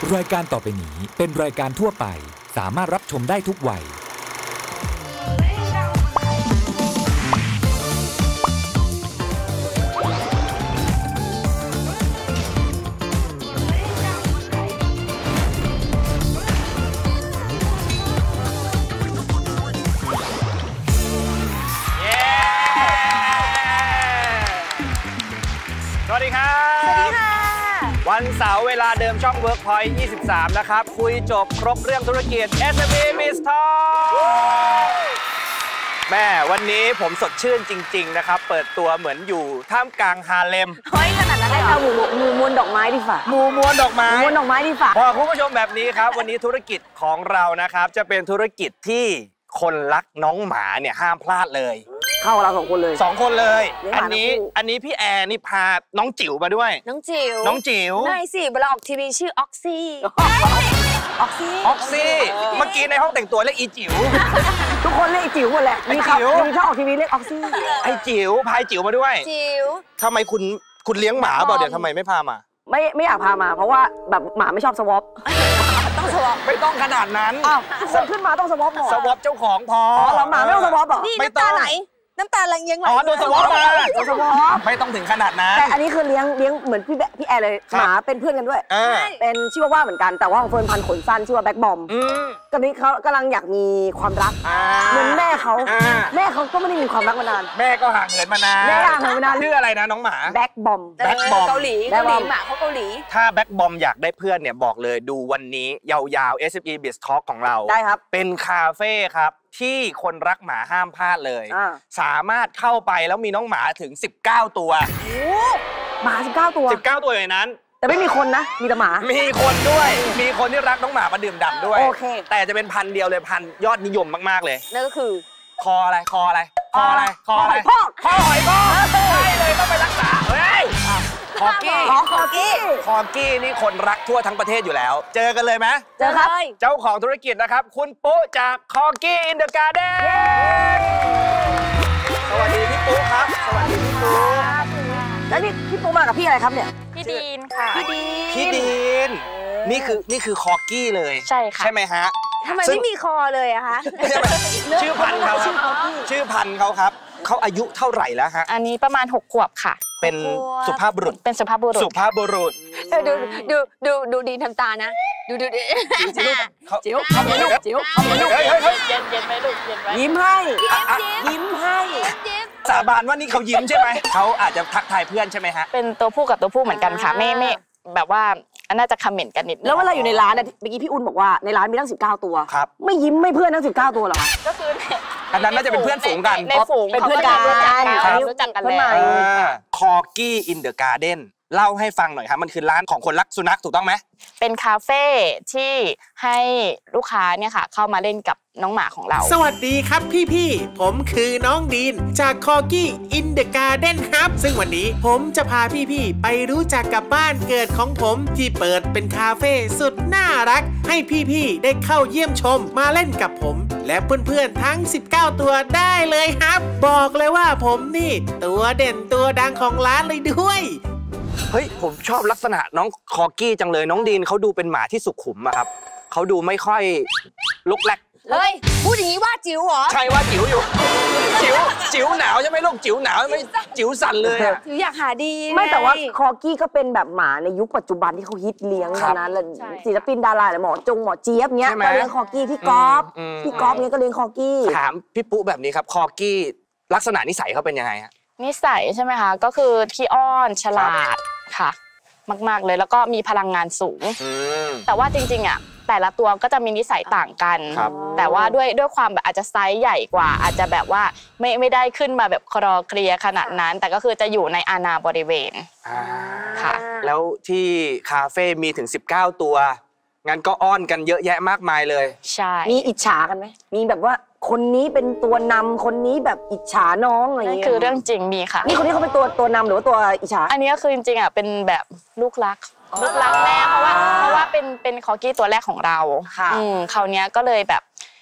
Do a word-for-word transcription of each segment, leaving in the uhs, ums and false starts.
รายการต่อไปนี้เป็นรายการทั่วไปสามารถรับชมได้ทุกวัยสวัสดีครับสวัสดีค่ะวันเสาร์เวลาเดิมช่อง Workpoint ยี่สิบสามนะครับคุยจบครบเรื่องธุรกิจ เอส เอ็ม อี Biz Talk แม่วันนี้ผมสดชื่นจริงๆนะครับเปิดตัวเหมือนอยู่ท่ามกลางฮาเลมเฮ้ยขนาดนั้นเลยเหรอหมู่หมู่มวลดอกไม้ดีฝ่าหมู่มวลดอกไม้มวลดอกไม้ดีฝ่าพอคุณผู้ชมแบบนี้ครับวันนี้ธุรกิจของเรานะครับจะเป็นธุรกิจที่คนรักน้องหมาเนี่ยห้ามพลาดเลยเข้าเราสองคนเลยสองคนเลยอันนี้อันนี้พี่แอร์นี่พาน้องจิ๋วมาด้วยน้องจิ๋วน้องจิ๋วได้สิเวลาออกทีวีชื่อออกซี่ออกซี่ออกซี่เมื่อกี้ในห้องแต่งตัวเรียกอีจิ๋วทุกคนเรียกอีจิ๋วหมดแหละมีเขามีเขาออกทีวีเรียกออกซี่ไอจิ๋วพายจิ๋วมาด้วยจิ๋วทำไมคุณคุณเลี้ยงหมาเปล่าเดี๋ยวทำไมไม่พามาไม่ไม่อยากพามาเพราะว่าแบบหมาไม่ชอบสวอปต้องสวอปไม่ต้องขนาดนั้นอ้าวทุกคนขึ้นมาต้องสวอปหมดสวอปเจ้าของพออ๋อหมาไม่ต้องสวอปหรอนี่น้ำตาไหลน้ำตาไหลยังไหลอ๋อโดนสวอปมาโดนสวอปไม่ต้องถึงขนาดนั้นแต่อันนี้คือเลี้ยงเลี้ยงเหมือนพี่พี่แอร์เลยหมาเป็นเพื่อนกันด้วยเป็นชื่อว่าเหมือนกันแต่ว่าของเฟิร์นพันขนสั้นชื่อว่าแบ็คบอมตอนนี้เขากำลังอยากมีความรักเหมือนแม่เขาแม่เขาก็ไม่ได้มีความรักมานานแม่ก็ห่างเหินมานานแม่ห่างเหินมานานชื่ออะไรนะน้องหมาแบ็คบอมแบ็คบอมเกาหลีเกาหลีหมาเขาเกาหลีถ้าแบ็คบอมอยากได้เพื่อนเนี่ยบอกเลยดูวันนี้ยาวๆ เอส เอ็ม อี Biz Talk ของเราได้ครับเป็นคาเฟ่ครับที่คนรักหมาห้ามพลาดเลยสามารถเข้าไปแล้วมีน้องหมาถึงสิบเก้าตัวโอ้หมาสิบเก้าตัวสิบเก้าตัวอย่างนั้นแต่ไม่มีคนนะมีแต่หมามีคนด้วยมีคนที่รักน้องหมามาดื่มด่ำด้วยโอเคแต่จะเป็นพันเดียวเลยพันยอดนิยมมากๆเลยนั่นก็คือคออะไรคออะไรคออะไรคออะไรคอคอหอยพอกใช่เลยต้องไปรักษาเฮ้ยคอกี้คอกี้คอกี้นี่คนรักทั่วทั้งประเทศอยู่แล้วเจอกันเลยไหมเจอครับเจ้าของธุรกิจนะครับคุณปุ๊จากคอกี้อินเดอะการ์เด้นสวัสดีพี่ปุ๊ครับสวัสดีพี่ปุ๊แล้วนี่พี่ปุ๊มากับพี่อะไรครับเนี่ยพี่ดีนค่ะพี่ดีนพี่ดีนนี่คือนี่คือคอกี้เลยใช่ค่ะใช่ไหมฮะทำไมไม่มีคอเลยอะคะชื่อพันธุ์เขาชื่อพันธุ์เขาครับเขาอายุเท่าไหร่แล้วฮะอันนี้ประมาณหกขวบค่ะเป็นสุภาพบุรุษเป็นสุภาพบุรุษสุภาพบุรุษดูดูดูดูดีทำตานะดูดูดิจิ๋วจิ๋วเขาเป็นลูกจิ๋วเขาเป็นลูกเย็นเย็นไหมลูกเย็นไหมยิ้มให้ยิ้มให้สาบานว่านี่เขายิ้มใช่ไหมเขาอาจจะทักทายเพื่อนใช่ไหมฮะเป็นตัวผู้กับตัวผู้เหมือนกันค่ะไม่ไม่แบบว่าน่าจะคอมเมนต์กันนิดแล้วเวลาอยู่ในร้านเนี่ยเมื่อกี้พี่อุ่นบอกว่าในร้านมีตั้งสิบเก้าตัวครับไม่ยิ้มไม่เพื่อนตั้งสิบเก้าตัวหรอก็คืออันนั้นน่าจะเป็นเพื่อนฝูงกันในฝูงเป็นเพื่อนกันรู้จักกันแล้วคอกี้อินเดอะการ์เด้นเล่าให้ฟังหน่อยครับมันคือร้านของคนรักสุนัขถูกต้องไหมเป็นคาเฟ่ที่ให้ลูกค้าเนี่ยค่ะเข้ามาเล่นกับน้องหมาของเราสวัสดีครับพี่ๆผมคือน้องดีนจากคอกี้อินเดอะการ์เด้นครับซึ่งวันนี้ผมจะพาพี่ๆไปรู้จักกับบ้านเกิดของผมที่เปิดเป็นคาเฟ่สุดน่ารักให้พี่ๆได้เข้าเยี่ยมชมมาเล่นกับผมและเพื่อนๆทั้งสิบเก้าตัวได้เลยครับบอกเลยว่าผมนี่ตัวเด่นตัวดังของร้านเลยด้วยเฮ้ยผมชอบลักษณะน้องคอกี้จังเลยน้องดีนเขาดูเป็นหมาที่สุขุมอะครับเขาดูไม่ค่อยลุกแลกเลยพูดอย่างนี้ว่าจิ๋วเหรอใช่ว่าจิ๋วอยู่จิ๋วจิ๋วหนาวใช่ไหมลูกจิ๋วหนาวไม่จิ๋วสั่นเลยอะจิ๋วอยากหาดีไม่แต่ว่าคอกี้ก็เป็นแบบหมาในยุคปัจจุบันที่เขาฮิตเลี้ยงกันนะแล้วศิลปินดาราหมอจงหมอเจี๊ยบเงี้ยก็เลี้ยงคอกี้พี่ก๊อฟพี่ก๊อฟเงี้ยก็เลี้ยงคอกี้ถามพี่ปุ๊แบบนี้ครับคอกี้ลักษณะนิสัยเขาเป็นยังไงฮะนิสัยใช่ไหมคะก็คือขี้อ้อนฉลาดค่ะมากๆเลยแล้วก็มีพลังงานสูงแต่ว่าจริงๆอ่ะแต่ละตัวก็จะมีนิสัยต่างกันแต่ว่าด้วยด้วยความแบบอาจจะไซส์ใหญ่กว่าอาจจะแบบว่าไม่ไม่ได้ขึ้นมาแบบคลอเคลียขนาดนั้นแต่ก็คือจะอยู่ในอาณาบริเวณค่ะแล้วที่คาเฟ่มีถึงสิบเก้าตัวงั้นก็อ้อนกันเยอะแยะมากมายเลยใช่มีอิจฉากันไหมมีแบบว่าคนนี้เป็นตัวนำคนนี้แบบอิจฉาน้องอะไรอย่างเงี้ยคือเรื่องจริงมีค่ะนี่คนนี้เขาเป็นตัวตัวนำหรือว่าตัวอิจฉาอันนี้ก็คือจริงๆอ่ะเป็นแบบลูกรักลูกรักแม่เพราะว่าเพราะว่าเป็นเป็นคอกี้ตัวแรกของเราค่ะอืมคราวนี้ก็เลยแบบ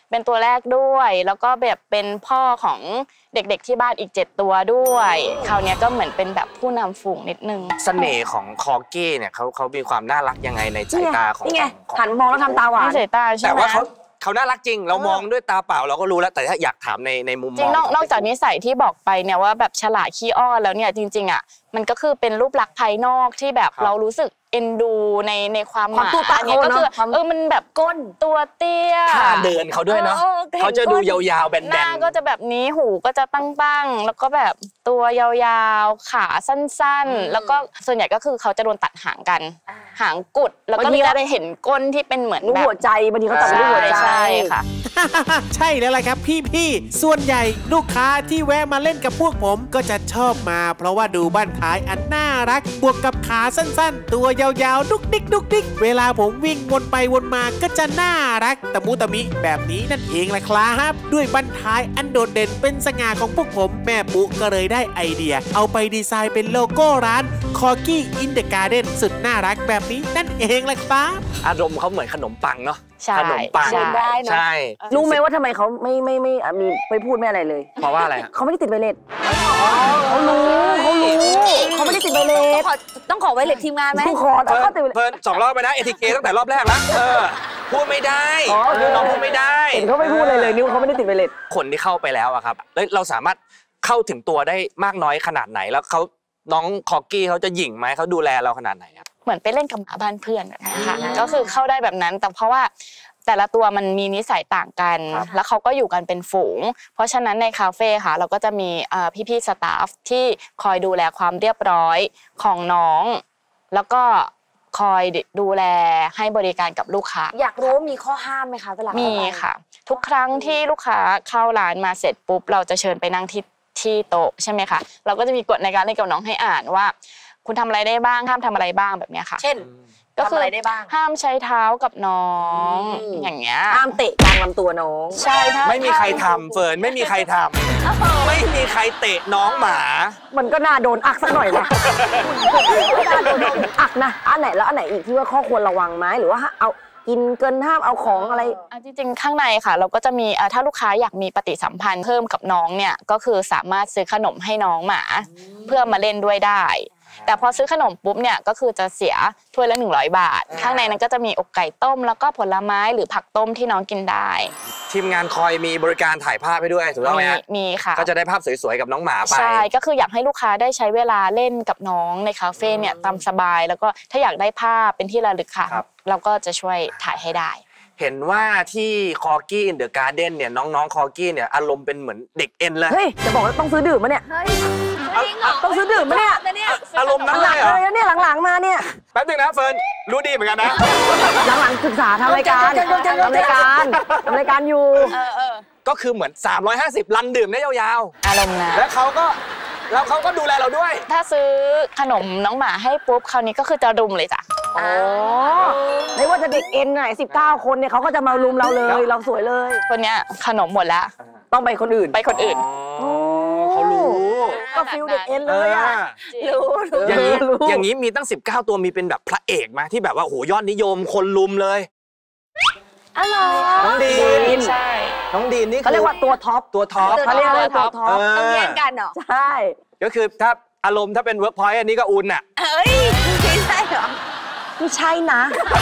เป็นตัวแรกด้วยแล้วก็แบบเป็นพ่อของเด็กๆที่บ้านอีกเจ็ดตัวด้วยคราวนี้ก็เหมือนเป็นแบบผู้นำฝูงนิดนึงเสน่ห์ของคอกี้เนี่ยเขาเขามีความน่ารักยังไงในสายตาของนี่ไงหันมองแล้วทำตาหวานสายตาใช่ไหมแต่ว่าเขาเขาน่ารักจริงเรามองด้วยตาเปล่าเราก็รู้แล้วแต่ถ้าอยากถามในในมุมมองจริงนอกจากนิสัยที่บอกไปเนี่ยว่าแบบฉลาดขี้อ้อนแล้วเนี่ยจริงๆอ่ะมันก็คือเป็นรูปลักษณ์ภายนอกที่แบบเรารู้สึกเอ็นดูในในความหมายอันนี้ก็คือเออมันแบบก้นตัวเตี้ยท่าเดินเขาด้วยเนาะเขาจะดูยาวๆแบนๆหน้าก็จะแบบนี้หูก็จะตั้งๆแล้วก็แบบตัวยาวๆขาสั้นๆแล้วก็ส่วนใหญ่ก็คือเขาจะโดนตัดหางกันหางกุดแล้วก็จะได้เห็นก้นที่เป็นเหมือนแบบหัวใจบางทีเขาตัดรูปหัวใจใช่ค่ะใช่แล้วล่ะครับพี่ๆส่วนใหญ่ลูกค้าที่แวะมาเล่นกับพวกผมก็จะชอบมาเพราะว่าดูบ้านท้ายอันน่ารักบวกกับขาสั้นๆตัวยาวๆดุกดิกดุกดิกเวลาผมวิ่งวนไปวนมาก็จะน่ารักตะมุตะมิแบบนี้นั่นเองแหละครับด้วยบ้านท้ายอันโดดเด่นเป็นสง่าของพวกผมแม่ปุ๊ก็เลยได้ไอเดียเอาไปดีไซน์เป็นโลโก้ร้าน Corgi in the Garden สุดน่ารักแบบนี้นั่นเองแหละครับอารมณ์เขาเหมือนขนมปังเนาะขนมปังได้นะใช่รู้ไหมว่าทำไมเขาไม่ไม่ไม่มีไม่พูดไม่อะไรเลยเพราะว่าอะไรเขาไม่ได้ติดไวเลสเขารู้เขารู้เขาไม่ได้ติดไวเลสต้องขอไวเลสทีมงานไหมขอแต่เขาติดเพิ่นสองรอบไปนะเอทีเคตั้งแต่รอบแรกแล้วเออพูดไม่ได้น้องพูดไม่ได้เห็นเขาไม่พูดเลยเลยนิ้วเขาไม่ได้ติดไวเลสคนที่เข้าไปแล้วอะครับแล้วเราสามารถเข้าถึงตัวได้มากน้อยขนาดไหนแล้วเขาน้องคอกี้เขาจะหยิ่งไหมเขาดูแลเราขนาดไหนครับเหมือนไปเล่นกับหมาบ้านเพื่อนนะคะก็คือเข้าได้แบบนั้นแต่เพราะว่าแต่ละตัวมันมีนิสัยต่างกันแล้วเขาก็อยู่กันเป็นฝูงเพราะฉะนั้นในคาเฟ่ค่ะเราก็จะมีพี่ๆสตาฟที่คอยดูแลความเรียบร้อยของน้องแล้วก็คอยดูแลให้บริการกับลูกค้าอยากรู้มีข้อห้ามไหมคะเวลามีค่ะทุกครั้งที่ลูกค้าเข้าร้านมาเสร็จปุ๊บเราจะเชิญไปนั่งที่ที่โต๊ะใช่ไหมคะเราก็จะมีกฎในการเล่นกับน้องให้อ่านว่าคุณทำอะไรได้บ้างห้ามทำอะไรบ้างแบบนี้ค่ะเช่นก็คือห้ามใช้เท้ากับน้องอย่างเงี้ยห้ามเตะกลางลำตัวน้องใช่ไม่มีใครทำเฟิร์นไม่มีใครทำไม่มีใครเตะน้องหมามันก็น่าโดนอักสักหน่อยนะน่าโดนอักนะอันไหนแล้วอันไหนอีกที่ว่าข้อควรระวังไหมหรือว่าเอากินเกินห้ามเอาของอะไรจริงๆข้างในค่ะเราก็จะมีถ้าลูกค้าอยากมีปฏิสัมพันธ์เพิ่มกับน้องเนี่ยก็คือสามารถซื้อขนมให้น้องหมาเพื่อมาเล่นด้วยได้แต่พอซื้อขนมปุ๊บเนี่ยก็คือจะเสียถ้วยละหนึ่งร้อยบาทข้างในนั้นก็จะมีอกไก่ต้มแล้วก็ผลไม้หรือผักต้มที่น้องกินได้ทีมงานคอยมีบริการถ่ายภาพให้ด้วยถูกต้องไหมฮะมีค่ะก็จะได้ภาพสวยๆกับน้องหมาไปใช่ก็คืออยากให้ลูกค้าได้ใช้เวลาเล่นกับน้องในคาเฟ่เนี่ยตามสบายแล้วก็ถ้าอยากได้ภาพเป็นที่ระลึกค่ะเราก็จะช่วยถ่ายให้ได้เห็นว่าที่คอกี้อินเดอะการ์เด้นเนี่ยน้องๆคอกี้เนี่ยอารมณ์เป็นเหมือนเด็กเอ็นเลยเฮ้ยจะบอกว่าต้องซื้อดื่มมะเนี่ยต้องซื้อดื่มมะเนี่ยอารมณ์นั้นเลยเหรอเนี่ยหลังๆมาเนี่ยแป๊บนึงนะเฟิร์นรู้ดีเหมือนกันนะหลังๆศึกษาทำรายการทำรายการทำรายการอยู่ก็คือเหมือนสามร้อยห้าสิบรันดื่มได้ยาวๆอารมณ์นะแล้วเขาก็แล้วเขาก็ดูแลเราด้วยถ้าซื้อขนมน้องหมาให้ปุ๊บคราวนี้ก็คือจะรุมเลยจ้ะอ๋อไม่ว่าจะเด็กเอ็นไหนสิบเก้าคนเนี่ยเขาก็จะมารุมเราเลยเราสวยเลยคนเนี้ยขนมหมดแล้วต้องไปคนอื่นไปคนอื่นเขารู้ก็ฟิลเด็กเอ็นเลยอ่ะรู้อย่างนี้อย่างนี้มีตั้งสิบเก้าตัวมีเป็นแบบพระเอกไหมที่แบบว่าโหยอดนิยมคนลุมเลยอ๋อน้องดีนใช่น้องดีนนี่เขาเรียกว่าตัวท็อปตัวท็อปเขาเรียกว่าตัวท็อปต้องแย่งกันเหรอใช่ก็คือถ้าอารมณ์ถ้าเป็นเวิร์กพอยต์อันนี้ก็อุ่นอ่ะเอ้ยไม่ใช่เหรอไม่ใช่นะ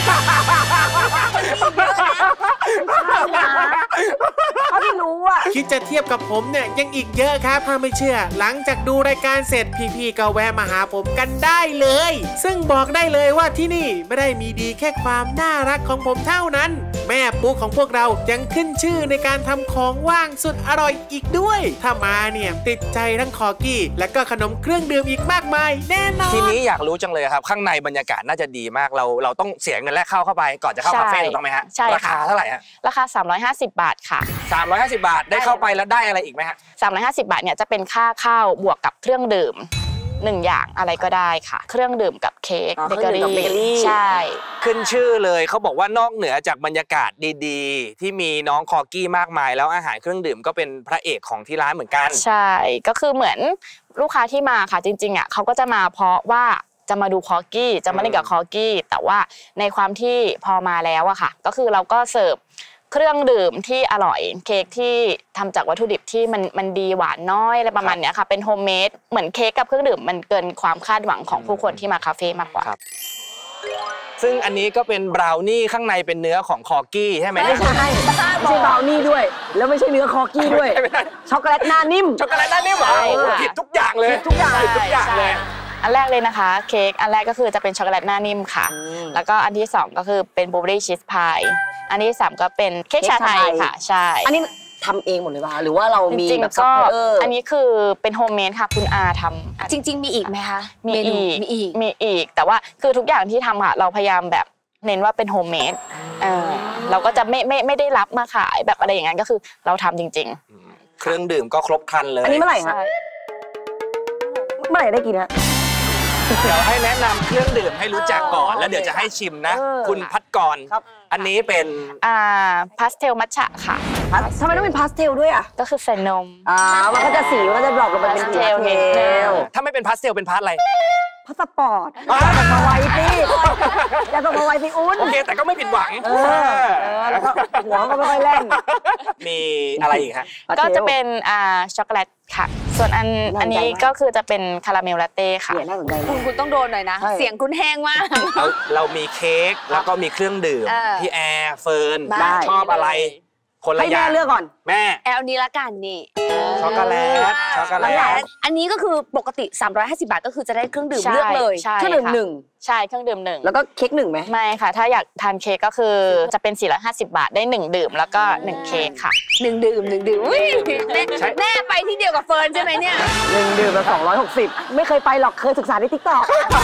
เขาไม่รู้อ่ะคิดจะเทียบกับผมเนี่ยยังอีกเยอะครับถ้าไม่เชื่อหลังจากดูรายการเสร็จพี่ๆก็แวะมาหาผมกันได้เลยซึ่งบอกได้เลยว่าที่นี่ไม่ได้มีดีแค่ความน่ารักของผมเท่านั้นแม่ปุ๊ของพวกเรายังขึ้นชื่อในการทำของว่างสุดอร่อยอีกด้วยถ้ามาเนี่ยติดใจทั้งคอกี้และก็ขนมเครื่องดื่มอีกมากมายแน่นอนทีนี้อยากรู้จังเลยครับข้างในบรรยากาศน่าจะดีมากเราเราต้องเสียเงินแรกเข้าเข้าไปก่อนจะเข้าคาเฟ่ถูกต้องไหมฮะใช่ราคาเท่าไหร่ฮะราคาสามร้อยห้าสิบบาทค่ะสามร้อยห้าสิบบาทได้เข้าไปแล้วได้อะไรอีกไหมฮะสามร้อยห้าสิบบาทเนี่ยจะเป็นค่าข้าวบวกกับเครื่องดื่มหนึ่งอย่างอะไรก็ได้ค่ะเครื่องดื่มกับเค้กเบเกอรี่ใช่ขึ้นชื่อเลยเขาบอกว่านอกเหนือจากบรรยากาศดีๆที่มีน้องคอกี้มากมายแล้วอาหารเครื่องดื่มก็เป็นพระเอกของที่ร้านเหมือนกันใช่ก็คือเหมือนลูกค้าที่มาค่ะจริงๆอ่ะเขาก็จะมาเพราะว่าจะมาดูคอกี้จะมาเล่นกับคอกี้แต่ว่าในความที่พอมาแล้วอะค่ะก็คือเราก็เสิร์ฟเคเครื่องดื่มที่อร่อยเค้กที่ทำจากวัตถุดิบที่มันมันดีหวานน้อยอะไรประมาณนี้ค่ะเป็นโฮมเมดเหมือนเค้กกับเครื่องดื่มมันเกินความคาดหวังของผู้คนที่มาคาเฟ่มากกว่าซึ่งอันนี้ก็เป็นบราวนี่ข้างในเป็นเนื้อของคอกี้ใช่ไหมไม่ใช่ไม่ใช่บราวนี่ด้วยแล้วไม่ใช่เนื้อคอกี้ด้วยช็อกโกแลตหน้านิ่มช็อกโกแลตหน้านิ่มเหรอผิดทุกอย่างเลยทุกอย่างทุกอย่างเลยอันแรกเลยนะคะเค้กอันแรกก็คือจะเป็นช็อกโกแลตหน้านิ่มค่ะแล้วก็อันที่สองก็คือเป็นบลูเบอร์รี่ชีสพายอันที่สามก็เป็นเค้กชาไทยค่ะใช่อันนี้ทำเองหมดเลยป่ะหรือว่าเรามีแบบก็อันนี้คือเป็นโฮมเมดค่ะคุณอาทำจริงๆมีอีกไหมคะมีอีกมีอีกมีอีกแต่ว่าคือทุกอย่างที่ทำค่ะเราพยายามแบบเน้นว่าเป็นโฮมเมดเราก็จะไม่ไม่ไม่ได้รับมาขายแบบอะไรอย่างนั้นก็คือเราทำจริงๆเครื่องดื่มก็ครบครันเลยอันนี้เมื่อไหร่คะเมื่อไหร่ได้กินฮะเดี๋ยวให้แนะนำเครื่องดื่มให้รู้จักก่อนแล้วเดี๋ยวจะให้ชิมนะคุณพัดกรอันนี้เป็นอ่าพาสเทลมัทฉะค่ะทำไมต้องเป็นพาสเทลด้วยอ่ะก็คือใส่นมอ่ามันก็จะสีมันก็จะดรอปลงไปเป็นพาสเทลถ้าไม่เป็นพาสเทลเป็นพาสอะไรพาสปอร์ตมาไวสิจะต้องมาไวสิอุ้นโอเคแต่ก็ไม่ผิดหวังเออแล้วก็หัวก็ไม่ค่อยแล่นมีอะไรอีกฮะก็จะเป็นอ่าช็อกโกแลตค่ะส่วนอันอันนี้ก็คือจะเป็นคาราเมลลาเต้ค่ะคุณคุณต้องโดนหน่อยนะเสียงคุณแห้งมากเราเรามีเค้กแล้วก็มีเครื่องดื่มพี่แอร์เฟิร์นชอบอะไรคนละอย่างให้แม่เลือกก่อนแม่แอลนี้ละกันนี่ช็อกโกแลตช็อกโกแลตอันนี้ก็คือปกติสามร้อยห้าสิบบาทก็คือจะได้เครื่องดื่มเลือกเลยเครื่องดื่มหนึ่งใช่เครื่องดื่มหนึ่งแล้วก็เค้กหนึ่งไหมไม่ค่ะถ้าอยากทานเค้กก็คือจะเป็นสี่ร้อยห้าสิบบาทได้หนึ่งดื่มแล้วก็หนึ่งเค้กค่ะหนึ่งดื่มหนึ่งดื่มแม่ไปที่เดียวกับเฟิร์นใช่ไหมเนี่ยหนึ่งดื่มละสองร้อยหกสิบไม่เคยไปหรอกเคยศึกษาในติ๊กต็อก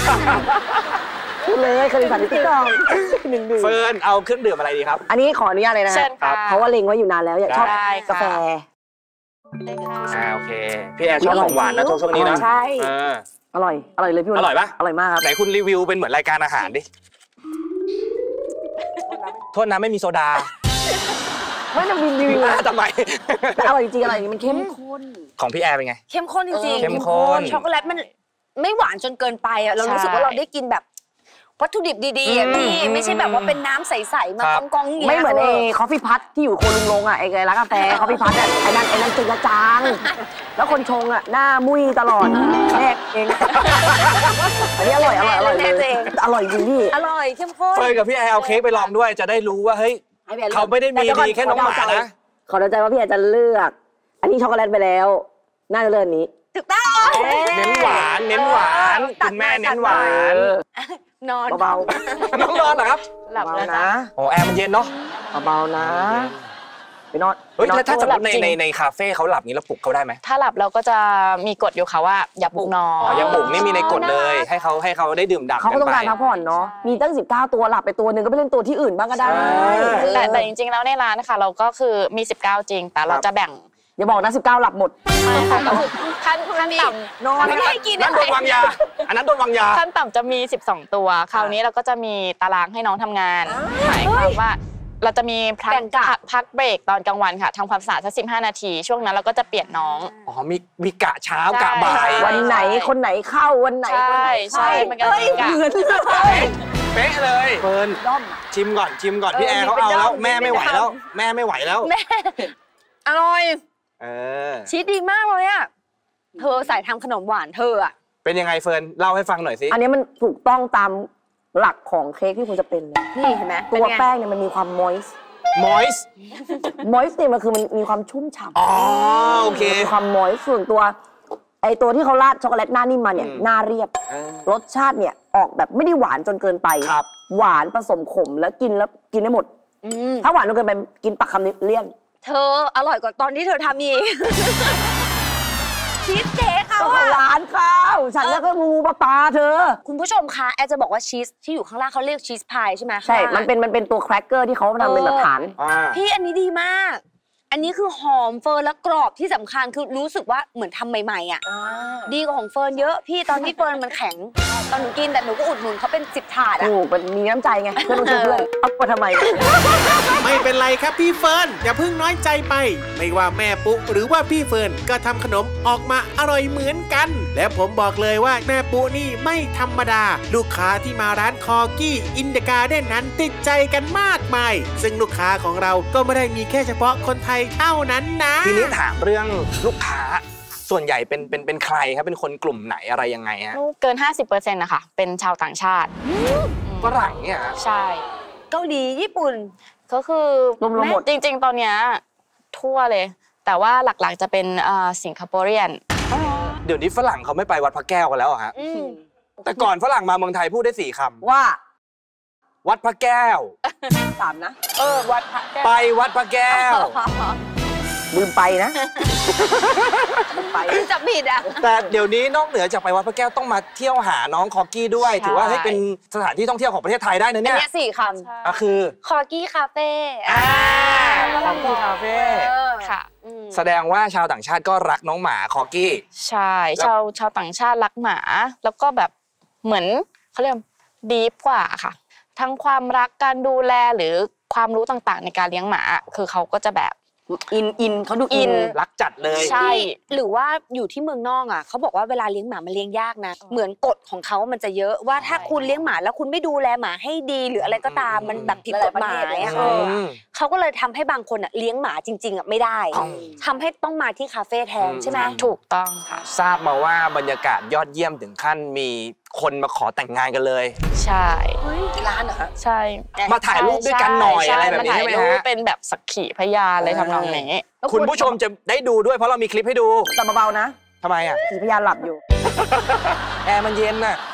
เลยเคยสั่งติ๊กต็อกหนึ่งดื่มเฟิร์นเอาเครื่องดื่มอะไรดีครับอันนี้ขออนุญาตเลยนะครับเพราะว่าเล็งไว้อยู่นานแล้วอยากชอบกาแฟอ่าโอเคพี่แอร์ชอบของหวานนะช่วงนี้นะใช่อร่อยอร่อยเลยพี่อร่อยปะอร่อยมากครับไหนคุณรีวิวเป็นเหมือนรายการอาหารดิโทษนะไม่มีโซดาไม่ต้องรีวิวทำไมแต่อร่อยจริงอร่อยมันเข้มข้นของพี่แอร์เป็นไงเข้มข้นจริงๆเข้มข้นช็อกโกแลตมันไม่หวานจนเกินไปอ่ะเรารู้สึกว่าเราได้กินแบบวัตถุดิบดีๆอ่ะพี่ไม่ใช่แบบว่าเป็นน้ำใสๆมากองๆอย่างไม่เหมือนไอ้คอฟฟี่พัทที่อยู่โคลุงลงอ่ะไอ้ร้านกาแฟคอฟฟี่พัทอ่ะไอ้นั่นไอ้นั่นจืดจางแล้วคนชงอ่ะหน้ามุ้ยตลอดแม่เองอันนี้อร่อยอร่อยอร่อยเลยอร่อยจริงพี่อร่อยเข้มข้นเฟยกับพี่แอร์เอาเค้กไปลองด้วยจะได้รู้ว่าเฮ้ยเขาไม่ได้มีดีแค่น้องหมานะขอเดาใจว่าพี่แอร์จะเลือกอันนี้ช็อกโกแลตไปแล้วน่าจะเลือกนี้ถูกต้องเน้นหวานเน้นหวานคุณแม่เน้นหวานนอนเบาๆน้องนอนเหรอครับหลับแล้วนะโอ้แอร์มันเย็นเนาะเบาๆนะไปนอนเฮ้ยถ้าสมมติในในในคาเฟ่เขาหลับนี้เราปลุกเขาได้ไหมถ้าหลับเราก็จะมีกฎอยู่ค่ะว่าอย่าปลุกนอนอย่าปลุกนี่มีในกฎเลยให้เขาให้เขาได้ดื่มด่ำเขาก็ต้องการพักผ่อนเนาะมีตั้งสิบเก้าตัวหลับไปตัวหนึ่งก็ไปเล่นตัวที่อื่นบ้างก็ได้แต่แต่จริงๆแล้วในร้านนะคะเราก็คือมีสิบเก้าจริงแต่เราจะแบ่งอย่าบอกนะสิบเก้าหลับหมดขั้นขั้นต่ำนอนไม่ให้กินนั่นโดนวางยาอันนั้นโดนวางยาขั้นต่ำจะมีสิบสองตัวคราวนี้เราก็จะมีตารางให้น้องทำงานหมายความว่าเราจะมีพักพักเบรกตอนกลางวันค่ะทำความสะอาดสักสิบห้านาทีช่วงนั้นเราก็จะเปลี่ยนน้องอ๋อมีมีกะเช้ากะบ่ายวันไหนคนไหนเข้าวันไหนคนไหนใช่มันก็มีกะเป๊ะเลยเฟิร์นชิมก่อนชิมก่อนพี่แอร์เขาเอาแล้วแม่ไม่ไหวแล้วแม่ไม่ไหวแล้วแม่อร่อยเออชีสดีมากเลยอ่ะเธอใส่ทำขนมหวานเธออ่ะเป็นยังไงเฟิร์นเล่าให้ฟังหน่อยสิอันนี้มันถูกต้องตามหลักของเค้กที่คุณจะเป็นเลยนี่เห็นไหมตัวแป้งเนี่ยมันมีความมอยส์มอยส์มอยส์เนี่ยมันคือมันมีความชุ่มฉ่ำอ๋อโอเคมีความมอยส์ส่วนตัวไอตัวที่เขาราดช็อกโกแลตหน้านิ่มมาเนี่ยหน้าเรียบรสชาติเนี่ยออกแบบไม่ได้หวานจนเกินไปหวานผสมขมแล้วกินแล้วกินได้หมดถ้าหวานจนเกินไปกินปักคำนี้เลี่ยนเธออร่อยกว่าตอนที่เธอทำอีกชีสเค้กเขาอะร้านข้าวฉันแล้วก็งูปลาปลาเธอคุณผู้ชมคะแอร์จะบอกว่าชีสที่อยู่ข้างล่างเขาเรียกชีสพายใช่ไหมใช่มันเป็นมันเป็นตัวแครกเกอร์ที่เขาทำเป็นแบบฐานพี่อันนี้ดีมากอันนี้คือหอมเฟิร์นและกรอบที่สำคัญคือรู้สึกว่าเหมือนทำใหม่ๆอ่ะดีกว่าของเฟิร์นเยอะพี่ตอนที่เฟิร์นมันแข็งตอนหนูกินแต่หนูก็อุดหนุนเขาเป็นสิบถาดอ่ะโอ้มันมีน้ำใจไงเพื่อนต้องช่วยเพื่อนเอาไปทำไมไม่เป็นไรครับพี่เฟิร์นอย่าเพิ่งน้อยใจไปไม่ว่าแม่ปุ๊หรือว่าพี่เฟิร์นก็ทำขนมออกมาอร่อยเหมือนกันและผมบอกเลยว่าแม่ปุ๊นี่ไม่ธรรมดาลูกค้าที่มาร้านคอกี้อินเดอะการ์เด้นนั้นติดใจกันมากมายซึ่งลูกค้าของเราก็ไม่ได้มีแค่เฉพาะคนไทยเท่านั้นนะทีนี้ถามเรื่องลูกค้าส่วนใหญ่เป็นเป็นเป็นใครครับเป็นคนกลุ่มไหนอะไรยังไงฮะเกิน ห้าสิบเปอร์เซ็นต์ นะคะเป็นชาวต่างชาติฝรั่งเนี่ยใช่เกาหลีญี่ปุ่นก็คือรวมๆหมดจริงๆตอนเนี้ยทั่วเลยแต่ว่าหลักๆจะเป็นสิงคโปรเรียนเดี๋ยวนี้ฝรั่งเขาไม่ไปวัดพระแก้วกันแล้วฮะแต่ก่อนฝรั่งมาเมืองไทยพูดได้สี่คำว่าวัดพระแก้วสามนะเออวัดพระแก้วไปวัดพระแก้วลืมไปนะลืมไปจะผิดอ่ะแต่เดี๋ยวนี้นอกเหนือจากไปวัดพระแก้วต้องมาเที่ยวหาน้องคอกี้ด้วยถือว่าให้เป็นสถานที่ท่องเที่ยวของประเทศไทยได้นะเนี่ยเนี่ยสี่คำก็คือคอกี้คาเฟ่คอกี้คาเฟ่ค่ะแสดงว่าชาวต่างชาติก็รักน้องหมาคอกี้ใช่ชาวชาวต่างชาติรักหมาแล้วก็แบบเหมือนเขาเรียกดีฟกว่าค่ะทั้งความรักการดูแลหรือความรู้ต่างๆในการเลี้ยงหมาคือเขาก็จะแบบอินอินเขาดูอินรักจัดเลยใช่หรือว่าอยู่ที่เมืองนอกอ่ะเขาบอกว่าเวลาเลี้ยงหมามันเลี้ยงยากนะเหมือนกฎของเขามันจะเยอะว่าถ้าคุณเลี้ยงหมาแล้วคุณไม่ดูแลหมาให้ดีหรืออะไรก็ตามมันแบบผิดกฎหมายอ่ะเขาก็เลยทำให้บางคนอ่ะเลี้ยงหมาจริงๆอ่ะไม่ได้ทำให้ต้องมาที่คาเฟ่แทนใช่ไหมถูกต้องค่ะทราบมาว่าบรรยากาศยอดเยี่ยมถึงขั้นมีคนมาขอแต่งงานกันเลยใช่ร้านเหรอคะใช่มาถ่ายรูปด้วยกันหน่อยอะไรแบบนี้ใช่ไหมฮะเป็นแบบสักขีพยานเลยทำนองนี้คุณผู้ชมจะได้ดูด้วยเพราะเรามีคลิปให้ดูแต่เบาๆนะทำไมอ่ะขีพยานหลับอยู่แอร์มันเย็นน่ะ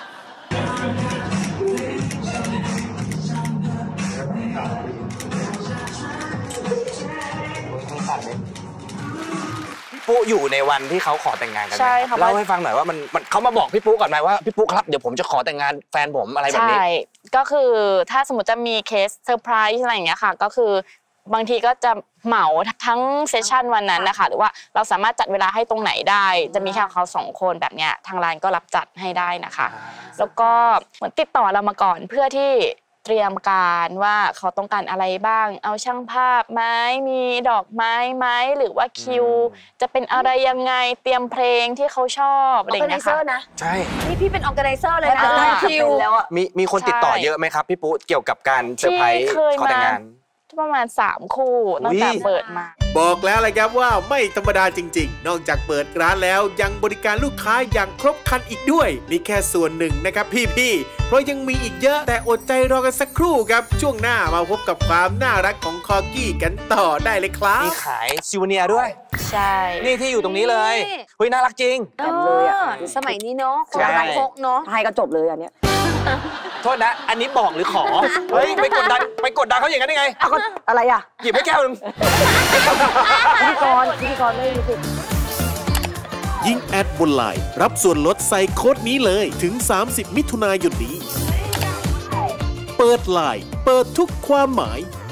ปุ๊อยู่ในวันที่เขาขอแต่งงานกันใช่ค่ะเล่าให้ฟังหน่อยว่ามันมันเขามาบอกพี่ปุ๊ก่อนไหมว่าพี่ปุ๊ครับเดี๋ยวผมจะขอแต่งงานแฟนผมอะไรแบบนี้ใช่ก็คือถ้าสมมติจะมีเคสเซอร์ไพรส์อะไรอย่างเงี้ยค่ะก็คือบางทีก็จะเหมาทั้งเซสชันวันนั้นนะคะหรือว่าเราสามารถจัดเวลาให้ตรงไหนได้จะมีแค่เขาสองคนแบบเนี้ยทางร้านก็รับจัดให้ได้นะคะแล้วก็เหมือนติดต่อเรามาก่อนเพื่อที่เตรียมการว่าเขาต้องการอะไรบ้างเอาช่างภาพไหมมีดอกไม้ไหมหรือว่าคิวจะเป็นอะไรยังไงเตรียมเพลงที่เขาชอบอะไรอย่างเงี้ยค่ะใช่นี่พี่เป็นออร์แกไนเซอร์เลยนะคิวแล้วมีมีคนติดต่อเยอะไหมครับพี่ปุ๊เกี่ยวกับการเซอร์ไพรส์ขอแต่งงานประมาณสามคู่ตั้งแต่เปิดมาบอกแล้วเลยครับว่าไม่ธรรมดาจริงๆนอกจากเปิดร้านแล้วยังบริการลูกค้าอย่างครบครันอีกด้วยนี่แค่ส่วนหนึ่งนะครับพี่ๆเพราะยังมีอีกเยอะแต่อดใจรอกันสักครู่ครับช่วงหน้ามาพบกับความน่ารักของคอกี้กันต่อได้เลยครับมีขายซิวเนียร์ด้วยใช่นี่ที่อยู่ตรงนี้เลยเฮ้ยน่ารักจริงเลยอ่ะสมัยนี้เนาะคนละพกเนาะให้ก็จบเลยอันเนี้ยโทษนะอันนี้บอกหรือขอเฮ้ยไปกดดันไปกดดันเขาอย่างนั้นได้ไงอะไรอ่ะหยิบให้แก้วนึงพิธีกรพิธีกรไม่มีสิยิ่งแอดบนไลน์รับส่วนลดใส่โค้ดนี้เลยถึงสามสิบมิถุนายนนี้เปิดไลน์เปิดทุกความหมาย